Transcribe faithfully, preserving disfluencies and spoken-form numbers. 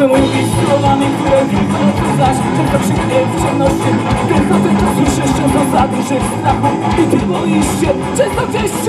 Co mówić słowami, które tylko ty znasz? Tylko krzyknie w ciemności. Tylko ty to słyszysz, często za dużych strachu. I ty boisz się, często gdzieś